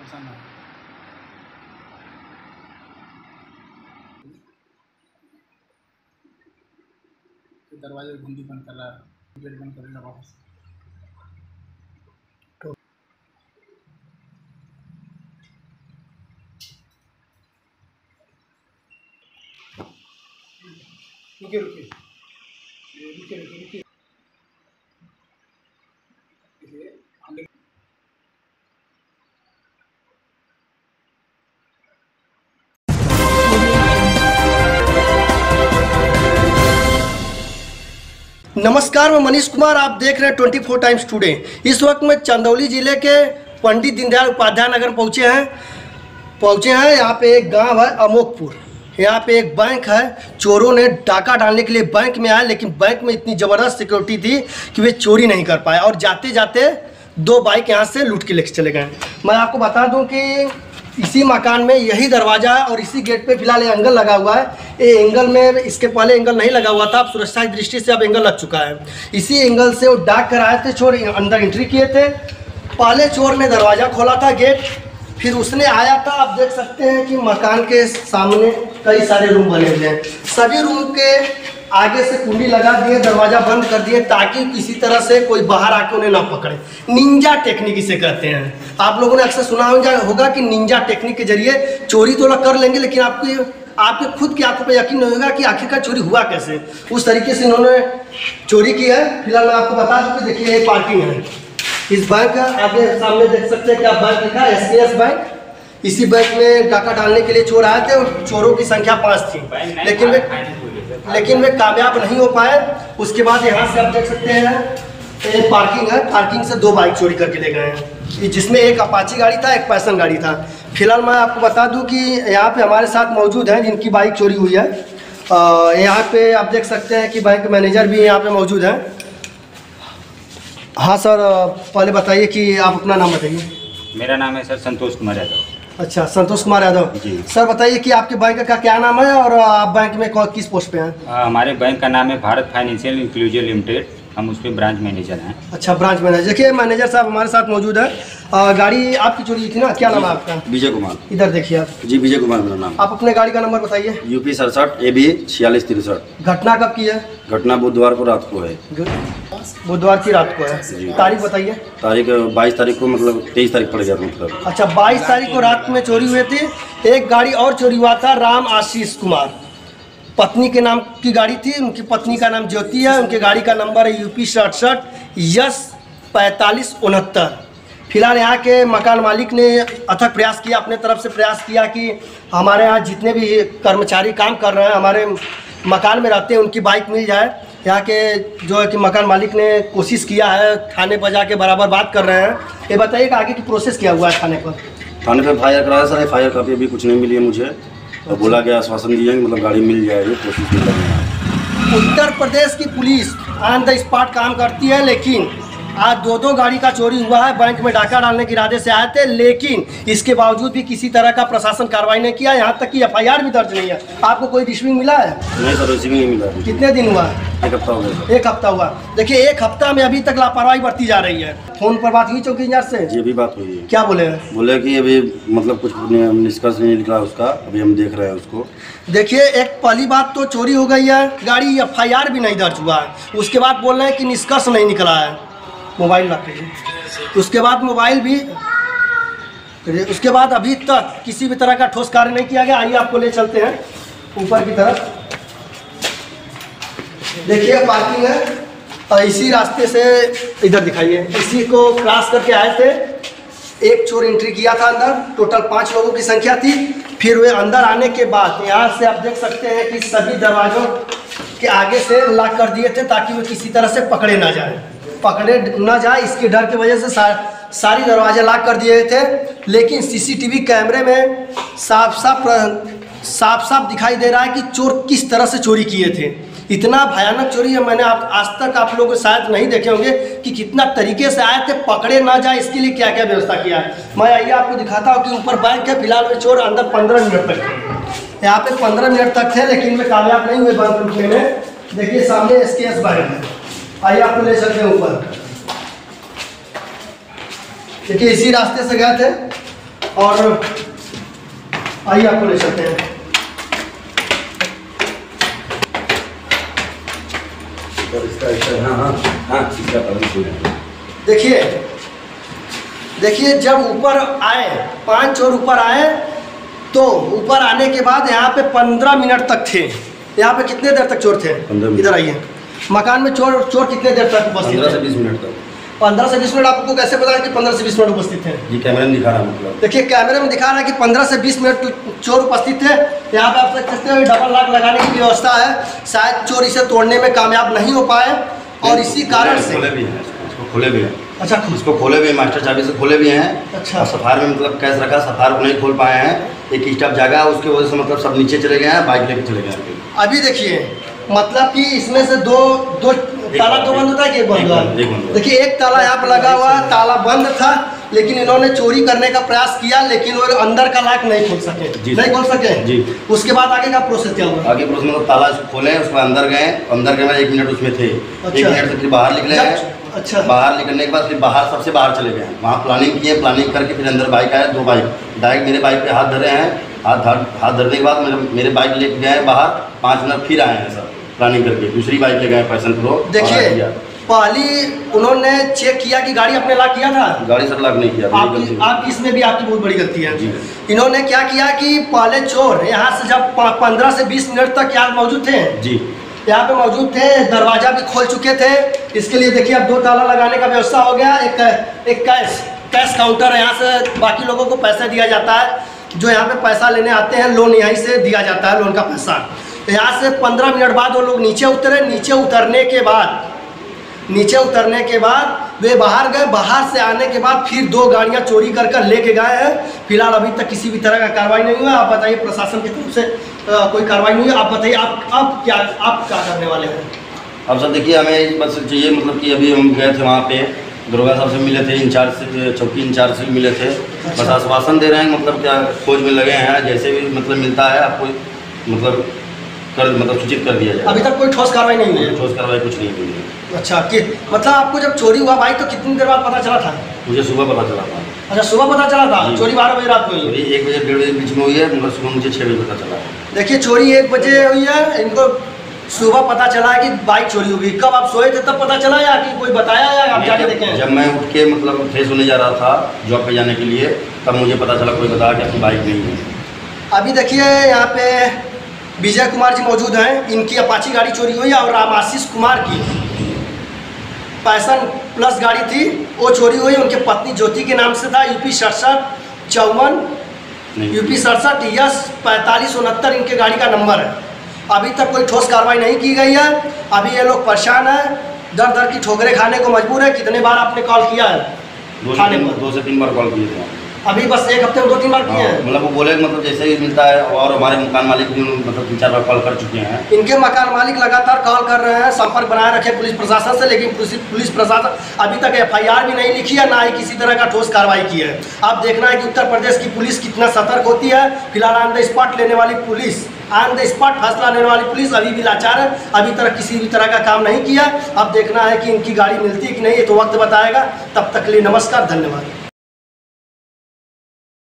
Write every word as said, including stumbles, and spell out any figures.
पसंद है। दरवाजे घुंडी बंद कर रहा है, गेट बंद करेगा वापस। रुकिए रुकिए रुकिए रुकिए रुकिए नमस्कार, मैं मनीष कुमार, आप देख रहे हैं ट्वेंटी फोर टाइम्स टुडे। इस वक्त मैं चंदौली जिले के पंडित दीनदयाल उपाध्याय नगर पहुंचे हैं पहुंचे हैं यहाँ पे एक गांव है अमोकपुर। यहाँ पे एक बैंक है। चोरों ने डाका डालने के लिए बैंक में आए, लेकिन बैंक में इतनी ज़बरदस्त सिक्योरिटी थी कि वे चोरी नहीं कर पाए और जाते जाते दो बाइक यहाँ से लूट के लेके चले गए। मैं आपको बता दूँ कि इसी मकान में यही दरवाज़ा है और इसी गेट पे फिलहाल ये एंगल लगा हुआ है। ये एंगल में इसके पहले एंगल नहीं लगा हुआ था, अब सुरक्षा की दृष्टि से अब एंगल लग चुका है। इसी एंगल से वो डाक कर आए थे, चोर अंदर एंट्री किए थे। पहले चोर ने दरवाज़ा खोला था गेट, फिर उसने आया था। आप देख सकते हैं कि मकान के सामने कई सारे रूम बने हुए हैं। सभी रूम के आगे से कुंडी लगा दिए, दरवाज़ा बंद कर दिए ताकि किसी तरह से कोई बाहर आके उन्हें ना पकड़े। निंजा टेक्निक इसे कहते हैं। आप लोगों ने अक्सर सुना होगा कि निंजा टेक्निक के जरिए चोरी तो लोग कर लेंगे, लेकिन आपकी आपके खुद की आंखों पे यकीन नहीं होगा कि आखिरकार चोरी हुआ कैसे। उस तरीके से इन्होंने चोरी की है। फिलहाल मैं आपको बता दूँ कि देखिए ये पार्किंग है इस बैंक का। आगे सामने देख सकते हैं क्या बैंक लिखा है, एस के एस बैंक। इसी बैंक में डाका डालने के लिए चोर आए थे और चोरों की संख्या पाँच थी, लेकिन वे लेकिन वे कामयाब नहीं हो पाए। उसके बाद यहाँ से आप देख सकते हैं एक पार्किंग है, पार्किंग से दो बाइक चोरी करके ले गए हैं, जिसमें एक अपाची गाड़ी था, एक पैशन गाड़ी था। फिलहाल मैं आपको बता दूं कि यहाँ पे हमारे साथ मौजूद हैं जिनकी बाइक चोरी हुई है। यहाँ पे आप देख सकते हैं कि बैंक मैनेजर भी यहाँ पे मौजूद हैं। हाँ सर, पहले बताइए कि आप अपना नाम बताइए। मेरा नाम है सर संतोष कुमार यादव। अच्छा, संतोष कुमार यादव जी। सर बताइए कि आपके बैंक का क्या नाम है और आप बैंक में किस पोस्ट पे हैं? हमारे बैंक का नाम है भारत फाइनेंशियल इंक्लूजन लिमिटेड, हम उसके ब्रांच मैनेजर हैं। अच्छा, ब्रांच मैनेजर। देखिए मैनेजर साहब हमारे साथ मौजूद है। आ, गाड़ी आपकी चोरी थी ना, क्या नाम है आपका? विजय कुमार। इधर देखिए आप। जी विजय कुमार मेरा नाम। आप अपने गाड़ी का नंबर बताइए। यूपी सड़सठ ए बी छियालीस तिरसठ। घटना कब की है? घटना बुधवार को रात को है। बुधवार की रात को है। तारीख बताइए। तारीख बाईस तारीख को, मतलब तेईस तारीख पड़ गया मतलब। अच्छा, बाईस तारीख को रात में चोरी हुई थी। एक गाड़ी और चोरी हुआ था, राम आशीष कुमार पत्नी के नाम की गाड़ी थी। उनकी पत्नी का नाम ज्योति है। उनके गाड़ी का नंबर है यूपी सड़सठ यस पैंतालीस उनहत्तर। फिलहाल यहाँ के मकान मालिक ने अथक प्रयास किया, अपने तरफ से प्रयास किया कि हमारे यहाँ जितने भी कर्मचारी काम कर रहे हैं, हमारे मकान में रहते हैं, उनकी बाइक मिल जाए। यहाँ के जो है कि मकान मालिक ने कोशिश किया है, थाने पर जाके बराबर बात कर रहे हैं। ये बताइए कि आगे की प्रोसेस क्या हुआ है थाने पर? थाने पर एफ आई आर कराया sir, F I R copy अभी कुछ नहीं मिली है मुझे। और बोला गया, आश्वासन दिया कि मतलब गाड़ी मिल जाएगी, कोशिश में लगे। उत्तर प्रदेश की पुलिस ऑन द स्पॉट काम करती है, लेकिन आज दो दो गाड़ी का चोरी हुआ है। बैंक में डाका डालने के इरादे से आए थे, लेकिन इसके बावजूद भी किसी तरह का प्रशासन कार्रवाई नहीं किया। यहाँ तक कि एफ आई आर भी दर्ज नहीं है। आपको कोई रिसीविंग मिला है? नहीं सर, रिसीविंग नहीं मिला। कितने दिन हुआ? एक हफ्ता हो गया। एक हफ्ता हुआ। देखिए एक हफ्ता में अभी तक लापरवाही बरती जा रही है। फोन पर बात हुई चौकी इंचार्ज से? जी अभी बात हुई है। क्या बोले? बोले कि अभी मतलब कुछ निष्कर्ष नहीं निकला उसका, अभी हम देख रहे हैं उसको। देखिए एक पहली बात तो चोरी हो गई है, गाड़ी एफ आई आर भी नहीं दर्ज हुआ है। उसके बाद बोल रहे हैं कि निष्कर्ष नहीं निकला है। मोबाइल रख लीजिए। उसके बाद मोबाइल भी, उसके बाद अभी तक किसी भी तरह का ठोस कार्य नहीं किया गया। आइए आपको ले चलते हैं ऊपर की तरफ। देखिए पार्किंग है और इसी रास्ते से इधर दिखाइए, इसी को क्रॉस करके आए थे। एक चोर एंट्री किया था अंदर, टोटल पाँच लोगों की संख्या थी। फिर वे अंदर आने के बाद यहाँ से आप देख सकते हैं कि सभी दरवाजों के आगे से लॉक कर दिए थे ताकि वे किसी तरह से पकड़े ना जाए पकड़े ना जाए इसके डर की वजह से सा, सारी दरवाजे लॉक कर दिए थे। लेकिन सी सी टी वी कैमरे में साफ साफ साफ साफ दिखाई दे रहा है कि चोर किस तरह से चोरी किए थे। इतना भयानक चोरी है, मैंने आप आज तक आप लोग शायद नहीं देखे होंगे कि कितना तरीके से आए थे, पकड़े ना जाए इसके लिए क्या क्या व्यवस्था किया है। मैं आइए आपको दिखाता हूँ कि ऊपर बैंक है। फिलहाल वे चोर अंदर पंद्रह मिनट तक थे, यहाँ पे पंद्रह मिनट तक थे, लेकिन वे कामयाब नहीं हुए बैंक लूटने में। देखिए सामने एस के एस बैंक है। आइए आपको ले चलते हैं ऊपर। देखिए इसी रास्ते से गए थे और आइए आपको ले चलते हैं। हाँ हाँ हाँ इसका पता देखिए देखिए जब ऊपर आए, पांच चोर ऊपर आए तो ऊपर आने के बाद यहाँ पे पंद्रह मिनट तक थे। यहाँ पे कितने देर तक चोर थे? इधर आइए। मकान में चोर चोर कितने देर तक उपस्थित थे? पंद्रह से बीस मिनट तक। पंद्रह से बीस मिनट आपको कैसे पता है कि पंद्रह से बीस मिनट उपस्थित थे? जी कैमरे में दिखा रहा है। मतलब देखिए कैमरे में दिखा रहा है कि पंद्रह से बीस मिनट चोर उपस्थित थे। यहाँ पे आप देख सकते हैं डबल लॉक लगाने की व्यवस्था है। शायद चोर इसे तोड़ने में कामयाब नहीं हो पाए और इसी कारण से खोले भी हैं, इसको खोले भी हैं। अच्छा इसको खोले भी हैं, मास्टर चाबी से खोले भी हैं। अच्छा। सफार में मतलब कैश रखा, सफार को नहीं खोल पाए हैं। एक स्टाफ जागा है, उसकी वजह से मतलब सब नीचे चले गए हैं, बाइक लेके चले गए हैं। अभी देखिए मतलब कि इसमें से दो दो ताला दो बंद होता है कि एक बंद हुआ? देखिए एक ताला यहाँ पर लगा हुआ, ताला बंद था, लेकिन इन्होंने चोरी करने का प्रयास किया, लेकिन वो अंदर का लॉक नहीं खोल सके। नहीं खोल सके जी। उसके बाद आगे का प्रोसेस क्या हुआ? आगे प्रोसेस मतलब ताला खोले, उसके बाद अंदर गए, अंदर गए एक मिनट उसमें थे। एक मिनट से फिर बाहर निकले हैं। अच्छा। बाहर निकलने के बाद फिर बाहर सबसे बाहर चले गए हैं। वहाँ प्लानिंग किए, प्लानिंग करके फिर अंदर बाइक आया, दो बाइक डायरेक्ट मेरे बाइक पे हाथ धरे हैं। हाथ हाथ धरने के बाद मेरे मेरे बाइक लेके गए बाहर, पाँच मिनट फिर आए हैं सर प्लानिंग करके, दूसरी बाइक ले गए पैशन प्रो। देखिए पहली उन्होंने चेक किया कि गाड़ी अपने लॉक किया था? गाड़ी सर लॉक नहीं किया। आपकी आपकी इसमें भी आपकी बहुत बड़ी गलती है। जी। इन्होंने क्या किया कि पहले चोर यहाँ से जब पंद्रह से बीस मिनट तक यहाँ मौजूद थे, जी यहाँ पे मौजूद थे, दरवाजा भी खोल चुके थे। इसके लिए देखिए अब दो ताला लगाने का व्यवस्था हो गया। एक एक कैश कैश काउंटर है, यहाँ से बाकी लोगों को पैसा दिया जाता है। जो यहाँ पे पैसा लेने आते हैं लोन यहीं से दिया जाता है, लोन का पैसा। यहाँ से पंद्रह मिनट बाद वो लोग नीचे उतरे। नीचे उतरने के बाद नीचे उतरने के बाद वे बाहर गए। बाहर से आने के बाद फिर दो गाड़ियाँ चोरी कर कर लेके गए हैं। फिलहाल अभी तक किसी भी तरह का कार्रवाई नहीं हुआ। आप बताइए प्रशासन की तरफ से आ, कोई कार्रवाई नहीं हुई। आप बताइए आप अब क्या आप क्या करने वाले हैं? अब सर देखिए हमें बस चाहिए मतलब कि अभी हम गए थे वहाँ पे, दरोगा साहब से मिले थे, इंचार्ज से, चौकी इंचार्ज से मिले थे। बस आश्वासन दे रहे हैं, मतलब क्या खोज में लगे हैं, जैसे भी मतलब मिलता है आपको मतलब कर मतलब सूचित कर दिया जाए। अभी तक कोई ठोस कार्रवाई नहीं हुई है? ठोस कार्रवाई कुछ नहीं हुई है। अच्छा कि मतलब आपको जब चोरी हुआ भाई तो कितनी देर बाद पता चला था? मुझे सुबह पता चला था। अच्छा सुबह पता चला था? चोरी बारह बजे रात को हुई? चोरी एक बजे डेढ़ बजे बीच में हुई है, मगर सुबह मुझे छः बजे पता चला। देखिए चोरी एक बजे हुई है, इनको सुबह पता चला है कि बाइक चोरी होगी। कब आप सोए थे तब पता चला या कि कोई बताया या आप जाके देखें? जब मैं उठ के मतलब फ्रेश होने जा रहा था जॉब पे जाने के लिए, तब मुझे पता चला, कोई बताया कि आपकी बाइक नहीं है। अभी देखिए यहाँ पे विजय कुमार जी मौजूद हैं। इनकी अपाची गाड़ी चोरी हुई और रामाशीष कुमार की पैशन प्लस गाड़ी थी, वो चोरी हुई। उनके पत्नी ज्योति के नाम से था। यूपी सड़सठ चौवन यूपी सड़सठ यस पैंतालीस उनहत्तर इनके गाड़ी का नंबर है। अभी तक कोई ठोस कार्रवाई नहीं की गई है। अभी ये लोग परेशान हैं, दर दर की ठोकरें खाने को मजबूर है। कितने बार आपने कॉल किया है थाने पर? दो से तीन बार कॉल किए थे। अभी बस एक हफ्ते में दो तीन बार किए हैं? मतलब वो बोले मतलब जैसे ही मिलता है, और हमारे मकान मालिक भी मतलब तीन चार बार कॉल कर चुके हैं। इनके मकान मालिक लगातार कॉल कर रहे हैं, संपर्क बनाए रखे पुलिस प्रशासन से, लेकिन पुलिस पुलिस प्रशासन अभी तक एफ आई आर भी नहीं लिखी है, ना ही किसी तरह का ठोस कार्रवाई की है। अब देखना है कि उत्तर प्रदेश की पुलिस कितना सतर्क होती है। फिलहाल ऑन द स्पॉट लेने वाली पुलिस ऑन द स्पॉट फैसला लेने वाली पुलिस अभी भी लाचार है, अभी तक किसी भी तरह का काम नहीं किया। अब देखना है कि इनकी गाड़ी मिलती है कि नहीं, ये तो वक्त बताएगा। तब तक के लिए नमस्कार, धन्यवाद।